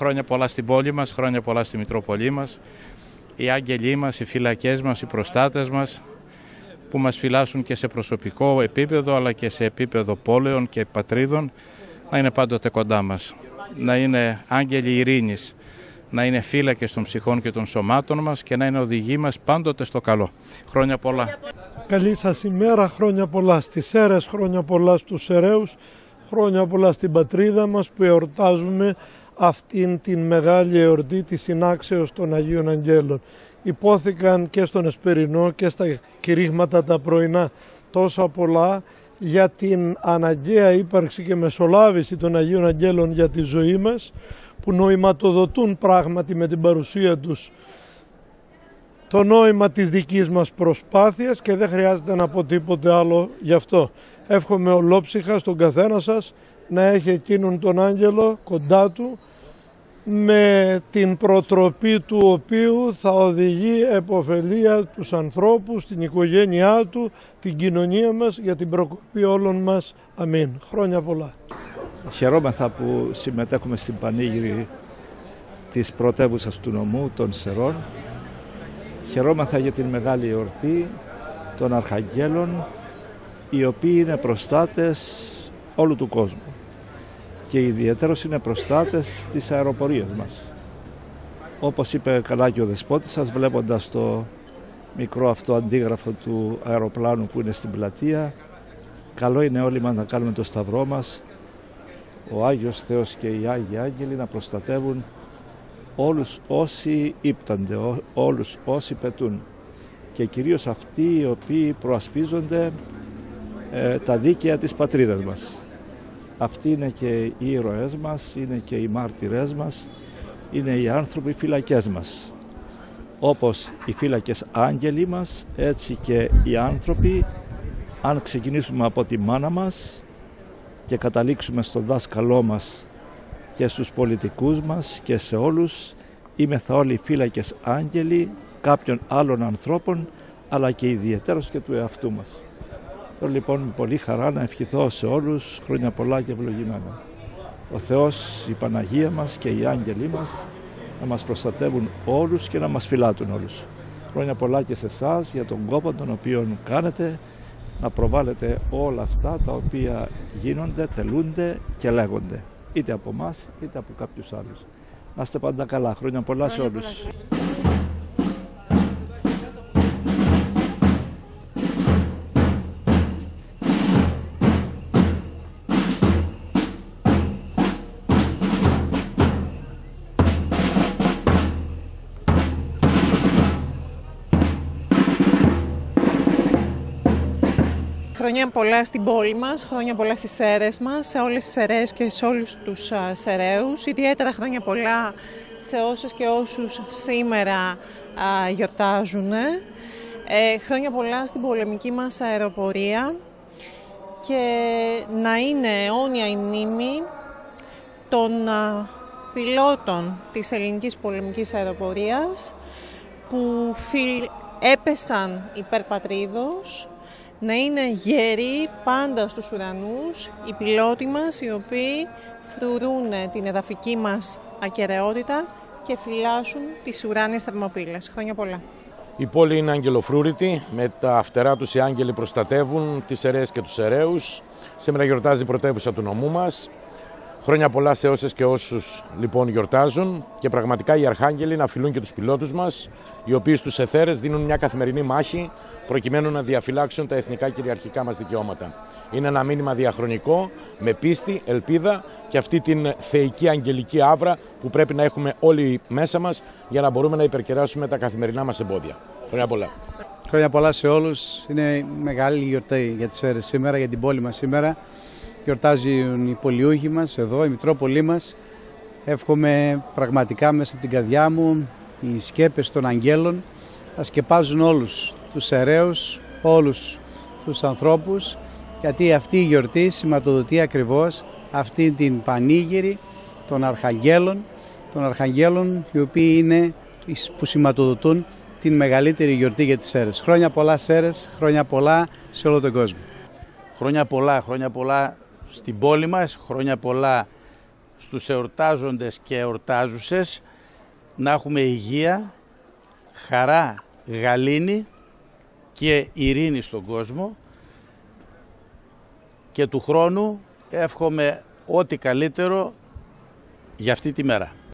χρόνια πολλά στην πόλη μας, χρόνια πολλά στη Μητρόπολη μας. Οι άγγελοι μας, οι φυλακές μας, οι προστάτες μας που μας φυλάσσουν και σε προσωπικό επίπεδο αλλά και σε επίπεδο πόλεων και πατρίδων να είναι πάντοτε κοντά μας. Να είναι άγγελοι ειρήνης, να είναι φύλακες των ψυχών και των σωμάτων μας και να είναι οδηγοί μας πάντοτε στο καλό. Χρόνια πολλά. Καλή σας ημέρα, χρόνια πολλά στις Σέρρες, χρόνια πολλά στους Σεραίους, χρόνια πολλά στην πατρίδα μας που εορτάζουμε αυτήν την μεγάλη εορτή της συνάξεως των Αγίων Αγγέλων. Υπόθηκαν και στον Εσπερινό και στα κηρύγματα τα πρωινά τόσα πολλά για την αναγκαία ύπαρξη και μεσολάβηση των Αγίων Αγγέλων για τη ζωή μας, που νοηματοδοτούν πράγματι με την παρουσία τους το νόημα της δικής μας προσπάθειας και δεν χρειάζεται να πω τίποτε άλλο γι' αυτό. Εύχομαι ολόψυχα στον καθένα σας να έχει εκείνον τον άγγελο κοντά του, με την προτροπή του οποίου θα οδηγεί επωφελία τους ανθρώπους, την οικογένειά του, την κοινωνία μας, για την προκοπή όλων μας. Αμήν. Χρόνια πολλά. Χαιρόμεθα που συμμετέχουμε στην πανήγυρη της πρωτεύουσας του νομού των Σερών. Χαιρόμεθα για την μεγάλη εορτή των Αρχαγγέλων, οι οποίοι είναι προστάτες όλου του κόσμου και ιδιαίτερος είναι προστάτες της αεροπορίας μας. Όπως είπε καλά και ο Δεσπότης σας, βλέποντας το μικρό αυτό αντίγραφο του αεροπλάνου που είναι στην πλατεία, καλό είναι όλοι μας να κάνουμε το σταυρό μας, ο Άγιος Θεός και οι Άγιοι Άγγελοι να προστατεύουν όλους όσοι ύπτανται, όλους όσοι πετούν και κυρίως αυτοί οι οποίοι προασπίζονται τα δίκαια της πατρίδας μας. Αυτοί είναι και οι ήρωές μας, είναι και οι μάρτυρές μας, είναι οι άνθρωποι φυλακές μας. Όπως οι φύλακες άγγελοι μας, έτσι και οι άνθρωποι, αν ξεκινήσουμε από τη μάνα μας και καταλήξουμε στον δάσκαλό μας και στους πολιτικούς μας και σε όλους, είμεθα όλοι φύλακες άγγελοι κάποιων άλλων ανθρώπων, αλλά και ιδιαιτέρως και του εαυτού μας. Θέλω λοιπόν με πολύ χαρά να ευχηθώ σε όλους χρόνια πολλά και ευλογημένα. Ο Θεός, η Παναγία μας και οι άγγελοι μας να μας προστατεύουν όλους και να μας φυλάτουν όλους. Χρόνια πολλά και σε εσάς για τον κόπο τον οποίο κάνετε να προβάλλετε όλα αυτά τα οποία γίνονται, τελούνται και λέγονται. Είτε από εμάς είτε από κάποιους άλλους. Να είστε πάντα καλά. Χρόνια πολλά σε όλους. Χρόνια πολλά στην πόλη μας, χρόνια πολλά στις Σέρρες μας, σε όλες τις Σερρές και σε όλους τους Σεραίους. Ιδιαίτερα χρόνια πολλά σε όσες και όσους σήμερα γιορτάζουν. Χρόνια πολλά στην πολεμική μας αεροπορία και να είναι αιώνια η μνήμη των πιλότων της ελληνικής πολεμικής αεροπορίας που έπεσαν υπέρ πατρίδος, να είναι γέροι πάντα στους ουρανούς οι πιλότοι μας, οι οποίοι φρουρούν την εδαφική μας ακεραιότητα και φυλάσσουν τις ουράνιες θερμοπύλες. Χρόνια πολλά. Η πόλη είναι αγγελοφρούρητη, με τα φτερά τους οι άγγελοι προστατεύουν τις Σερρές και τους Σεραίους. Σήμερα γιορτάζει η πρωτεύουσα του νομού μας. Χρόνια πολλά σε όσες και όσους λοιπόν γιορτάζουν και πραγματικά οι αρχάγγελοι να φιλούν και τους πιλότους μας, οι οποίοι στους αιθέρες δίνουν μια καθημερινή μάχη προκειμένου να διαφυλάξουν τα εθνικά κυριαρχικά μας δικαιώματα. Είναι ένα μήνυμα διαχρονικό, με πίστη, ελπίδα και αυτή την θεϊκή αγγελική άβρα που πρέπει να έχουμε όλοι μέσα μας για να μπορούμε να υπερκεράσουμε τα καθημερινά μας εμπόδια. Χρόνια πολλά. Χρόνια πολλά σε όλους. Είναι μεγάλη γιορτή για τις Σέρρες σήμερα, για την πόλη μας σήμερα. Γιορτάζουν οι πολιούχοι μας εδώ, η Μητρόπολη μας. Εύχομαι πραγματικά μέσα από την καρδιά μου οι σκέπες των αγγέλων να σκεπάζουν όλους τους Σεραίους, όλους τους ανθρώπους, γιατί αυτή η γιορτή σηματοδοτεί ακριβώς αυτή την πανήγυρη των Αρχαγγέλων οι οποίοι είναι που σηματοδοτούν την μεγαλύτερη γιορτή για τις Σέρρες. Χρόνια πολλά Σέρρες, χρόνια πολλά σε όλο τον κόσμο. Χρόνια πολλά στην πόλη μας, χρόνια πολλά στους εορτάζοντες και εορτάζουσες να έχουμε υγεία, χαρά, γαλήνη και ειρήνη στον κόσμο, και του χρόνου εύχομαι ό,τι καλύτερο για αυτή τη μέρα.